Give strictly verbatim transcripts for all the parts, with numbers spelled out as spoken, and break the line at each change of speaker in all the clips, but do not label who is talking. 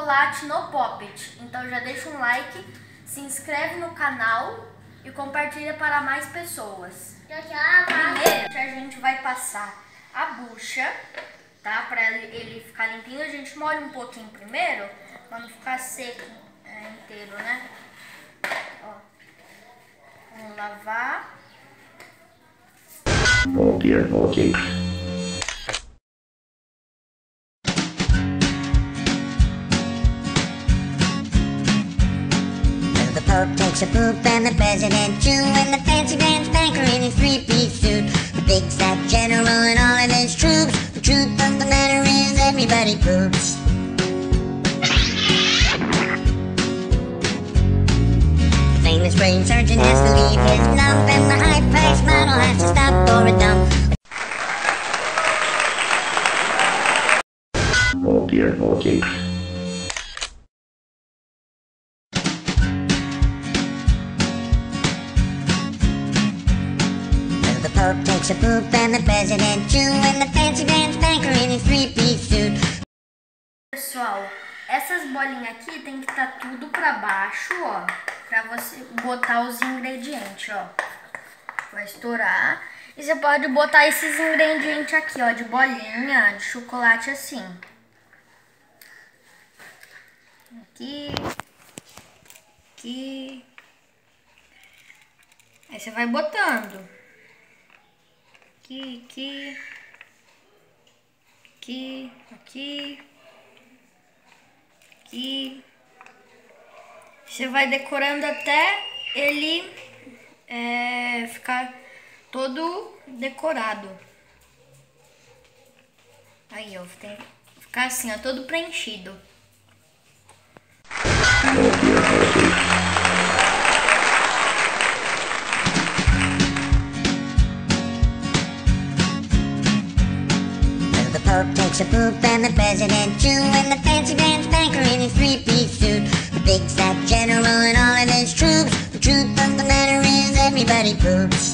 chocolate no Popit. Então já deixa um like, se inscreve no canal e compartilha para mais pessoas. Primeiro a gente vai passar a bucha, tá? Para ele, ele ficar limpinho. A gente molha um pouquinho primeiro, para não ficar seco é, inteiro, né? Ó. Vamos lavar.
Oh dear, okay.
The Pope takes a poop and the President too, and the fancy pants banker in his three-piece suit, the big fat general and all of his troops. The truth of the matter is everybody poops. The famous brain surgeon has to leave his lump, and the high-priced model has to stop for a dump.
Oh dear, okay.
The Pope takes a poop and the President too, and the fancy pants banker in his three-piece suit.
Pessoal, essas bolinhas aqui tem que estar tudo pra baixo, ó, pra você botar os ingredientes, ó. Vai estourar. E você pode botar esses ingredientes aqui, ó, de bolinha, de chocolate assim. Aqui. Aqui. Aí você vai botando. Aqui, aqui. Aqui, aqui. Aqui. Você vai decorando até ele é, ficar todo decorado. Aí, ó, tem que ficar assim, ó, todo preenchido.
The Pope takes a poop and the President too, and the fancy pants banker in his three-piece suit, the big fat general and all of his troops. The truth of the matter is everybody poops.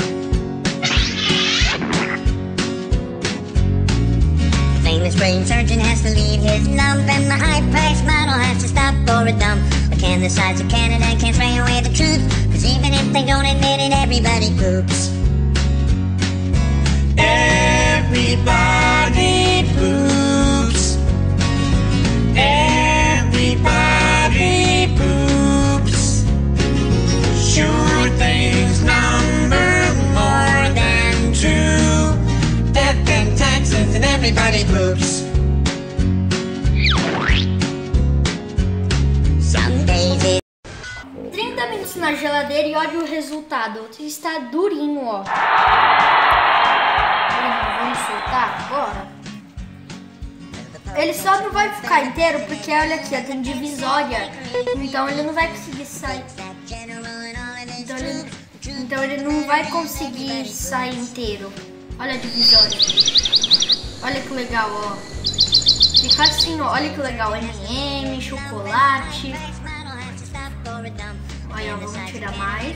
The famous brain surgeon has to leave his lump, and the high-priced model has to stop for a dump. The can the size of Canada can't spray away the truth, cause even if they don't admit it, everybody poops.
Everybody poops. Everybody poops. Sure things number more than two. Death and taxes and everybody poops.
Some days it
trinta minutos na geladeira e olha o resultado. Está durinho, ó. Vamos soltar agora. Ele só não vai ficar inteiro porque olha aqui, ó, tem divisória. Então ele não vai conseguir sair. Então ele, então ele não vai conseguir sair inteiro. Olha a divisória. Olha que legal, ó. Fica assim, ó. Olha que legal. M e Ms, chocolate. Aí, ó, vamos tirar mais.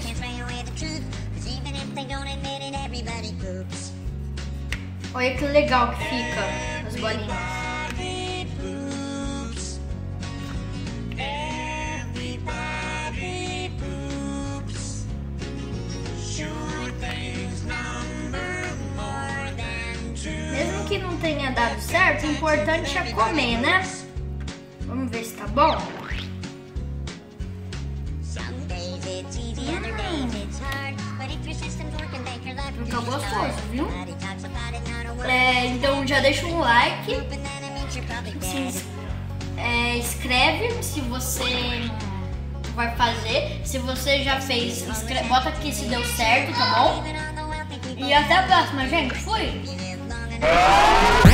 Olha que legal que fica as bolinhas. Mesmo que não tenha dado certo, o importante é comer, né? Vamos ver se tá bom. Fica gostoso, viu? É, então já deixa um like, se é, inscreve se você vai fazer, se você já fez, inscreve, bota aqui se deu certo, tá bom? E até a próxima, gente, fui!